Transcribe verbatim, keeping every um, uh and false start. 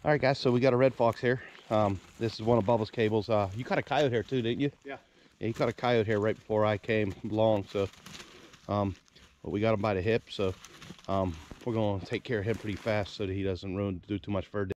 All right, guys, so we got a red fox here. Um, this is one of Bubba's cables. Uh, you caught a coyote here too, didn't you? Yeah. Yeah, you caught a coyote here right before I came along. So, um, but we got him by the hip. So, um, we're gonna take care of him pretty fast so that he doesn't ruin do too much fur.